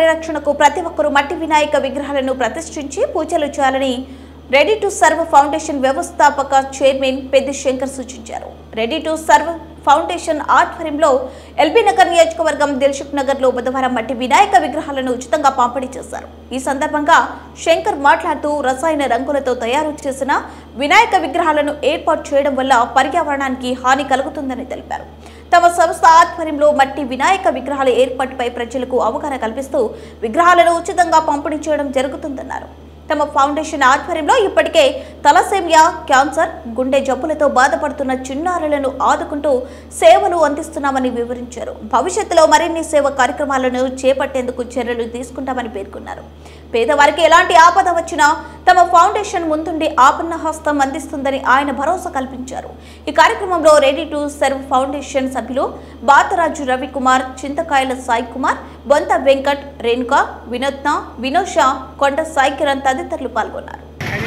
పరిరక్షణకు ప్రతి ఒక్కరూ మట్టి వినాయక విగ్రహాలను ప్రతిష్ఠించి పూజలు చేయాలని రెడీ టు సర్వ్ ఫౌండేషన్ వ్యవస్థాపక చైర్మన్ పెద్ది శంకర్ సూచించారు. రెడీ టు సర్వ్ ఫౌండేషన్ ఆధ్వర్యంలో ఎల్బీ నగర్ నియోజకవర్గం దిల్సుఖ్ నగర్ లో బుధవారం మట్టి వినాయక విగ్రహాలను ఉచితంగా పంపిణీ చేశారు. ఈ సందర్భంగా శంకర్ మాట్లాడుతూ రసాయన రంగులతో తయారు చేసిన వినాయక విగ్రహాలను ఏర్పాటు చేయడం వల్ల పర్యావరణానికి హాని కలుగుతుందని తెలిపారు. తమ సంస్థ ఆధ్వర్యంలో మట్టి వినాయక విగ్రహాల ఏర్పాటుపై ప్రజలకు అవగాహన కల్పిస్తూ విగ్రహాలను ఉచితంగా పంపిణీ చేయడం జరుగుతుందన్నారు. తమ ఫౌండేషన్ ఆధ్వర్యంలో ఇప్పటికే తలసేమియా, క్యాన్సర్, గుండె జబ్బులతో బాధపడుతున్న చిన్నారులను ఆదుకుంటూ సేవలు అందిస్తున్నామని వివరించారు. భవిష్యత్తులో మరిన్ని సేవ కార్యక్రమాలను చేపట్టేందుకు చర్యలు తీసుకుంటామని పేర్కొన్నారు. పేదవారికి ఎలాంటి ఆపద వచ్చినా తమ ఫౌండేషన్ ముందుండి ఆపన్న హస్తం అందిస్తుందని ఆయన భరోసా కల్పించారు. ఈ కార్యక్రమంలో రెడీ టు సర్వ్ ఫౌండేషన్ సభ్యులు బాతరాజు రవికుమార్, చింతకాయల సాయి కుమార్, బొంత వెంకట్, రేణుక, వినోద్న, వినోష, కొండ సాయి కిరణ్ తదితరులు పాల్గొన్నారు.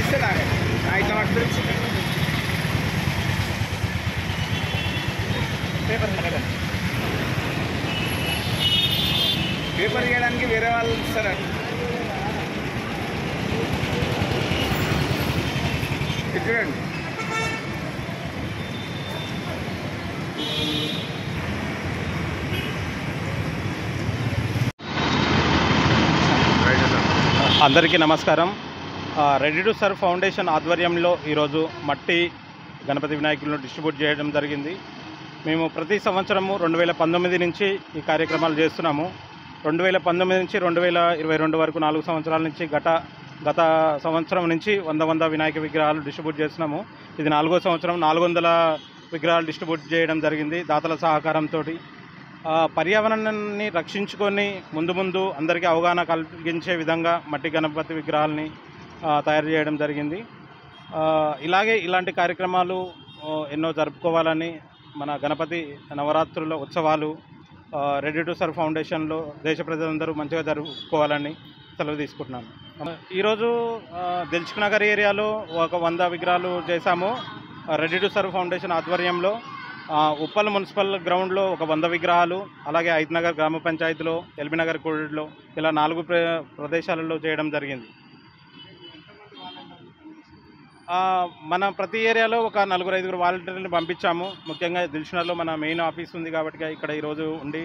పేపర్ చేయడానికి వేరే వాళ్ళు ఇస్తారా? చూడండి, అందరికీ నమస్కారం. రెడీ టు సర్వ్ ఫౌండేషన్ ఆధ్వర్యంలో ఈరోజు మట్టి గణపతి వినాయకులను డిస్ట్రిబ్యూట్ చేయడం జరిగింది. మేము ప్రతి సంవత్సరము 2019 నుంచి ఈ కార్యక్రమాలు చేస్తున్నాము. 2019 నుంచి 2022 వరకు 4 సంవత్సరాల నుంచి గత సంవత్సరం నుంచి 100 వినాయక విగ్రహాలు డిస్ట్రిబ్యూట్ చేస్తున్నాము. ఇది 4వ సంవత్సరం. 400 విగ్రహాలు డిస్ట్రిబ్యూట్ చేయడం జరిగింది దాతల సహకారంతో. పర్యావరణాన్ని రక్షించుకొని ముందు అందరికీ అవగాహన కలిగించే విధంగా మట్టి గణపతి విగ్రహాలని తయారు చేయడం జరిగింది. ఇలాంటి కార్యక్రమాలు ఎన్నో జరుపుకోవాలని మన గణపతి నవరాత్రుల ఉత్సవాలు రెడీ టు సర్వ్ ఫౌండేషన్లో దేశ ప్రజలందరూ మంచిగా జరుపుకోవాలని సెలవు తీసుకుంటున్నాను. ఈరోజు దిల్సుఖ్ నగర్ ఏరియాలో ఒక 100 విగ్రహాలు చేశాము. రెడీ టు సర్వ్ ఫౌండేషన్ ఆధ్వర్యంలో ఉప్పల్ మున్సిపల్ గ్రౌండ్లో ఒక 100 విగ్రహాలు, అలాగే ఐద్నగర్ గ్రామ పంచాయతీలో, ఎల్బీ నగర్ కోడిలో ఇలా 4 ప్రదేశాలలో చేయడం జరిగింది. మన ప్రతి ఏరియాలో ఒక 4-5 వాలంటీర్లను పంపించాము. ముఖ్యంగా దిల్సుఖ్ నగర్లో మన మెయిన్ ఆఫీస్ ఉంది కాబట్టి ఇక్కడ ఈరోజు ఉండి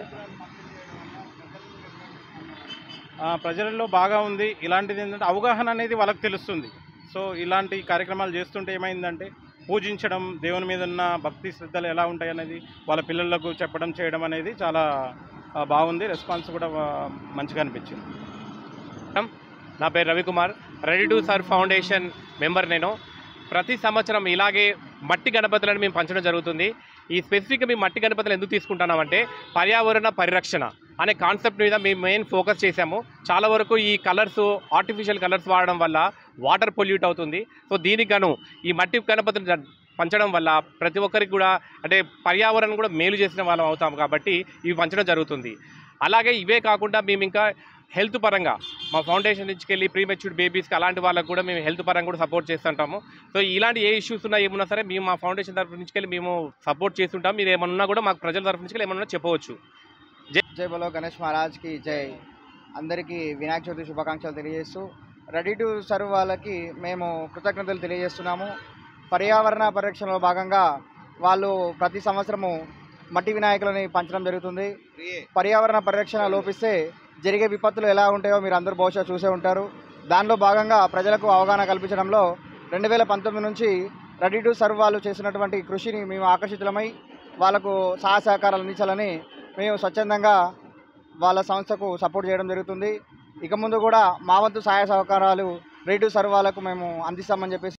ప్రజలలో బాగా ఉంది. ఇలాంటిది ఏంటంటే అవగాహన అనేది వాళ్ళకి తెలుస్తుంది. సో ఇలాంటి కార్యక్రమాలు చేస్తుంటే ఏమైందంటే పూజించడం, దేవుని మీద ఉన్న భక్తి శ్రద్ధలు ఎలా ఉంటాయి అనేది వాళ్ళ పిల్లలకు చెప్పడం చేయడం అనేది చాలా బాగుంది. రెస్పాన్స్ కూడా మంచిగా అనిపించింది. నా పేరు Ravikumar, ready to serve foundation member. నేను ప్రతి సంవత్సరం ఇలాగే మట్టి గణపతులను మేము పంచడం జరుగుతుంది. ఈ స్పెసిఫిక్గా మేము మట్టి గణపతులు ఎందుకు తీసుకుంటున్నామంటే పర్యావరణ పరిరక్షణ అనే కాన్సెప్ట్ మీద మేము మెయిన్ ఫోకస్ చేశాము. చాలా వరకు ఈ కలర్స్, ఆర్టిఫిషియల్ కలర్స్ వాడడం వల్ల వాటర్ పొల్యూట్ అవుతుంది. సో దీనికి గాను ఈ మట్టి గణపతులు పంచడం వల్ల ప్రతి ఒక్కరికి కూడా అంటే పర్యావరణం కూడా మేలు చేసిన వాళ్ళం అవుతాం కాబట్టి ఇవి పంచడం జరుగుతుంది. అలాగే ఇవే కాకుండా మేము ఇంకా హెల్త్ పరంగా మా ఫౌండేషన్ నుంచి వెళ్ళి ప్రీమెచ్యూర్డ్ బేబీస్కి అలాంటి వాళ్ళకు కూడా మేము హెల్త్ పరంగా కూడా సపోర్ట్ చేస్తుంటాము. సో ఇలాంటి ఏ ఇష్యూస్ ఉన్నా ఏమున్నా సరే మేము మా ఫౌండేషన్ తరఫు నుంచి వెళ్ళి మేము సపోర్ట్ చేస్తుంటాం. మీరు ఏమన్నా కూడా మాకు ప్రజల తరఫు నుంచి ఏమన్నా చెప్పవచ్చు. జై బలో గణేష్ మహారాజ్కి జై. అందరికీ వినాయక చవితి శుభాకాంక్షలు తెలియజేస్తూ రెడీ టు సర్వ్ వాళ్ళకి మేము కృతజ్ఞతలు తెలియజేస్తున్నాము. పర్యావరణ పరిరక్షణలో భాగంగా వాళ్ళు ప్రతి సంవత్సరము మట్టి వినాయకులని పంచడం జరుగుతుంది. పర్యావరణ పరిరక్షణ లోపిస్తే జరిగే విపత్తులు ఎలా ఉంటాయో మీరు అందరూ బహుశా చూసే ఉంటారు. దానిలో భాగంగా ప్రజలకు అవగాహన కల్పించడంలో 2019 నుంచి రెడీ టు సర్వ్ వాళ్ళు చేసినటువంటి కృషిని మేము ఆకర్షితులమై వాళ్ళకు సహాయ సహకారాలు అందించాలని మేము స్వచ్ఛందంగా వాళ్ళ సంస్థకు సపోర్ట్ చేయడం జరుగుతుంది. ఇక ముందు కూడా మా వంతు సహాయ సహకారాలు రెడీ టు సర్వ్ వాళ్ళకు మేము అందిస్తామని చెప్పేసి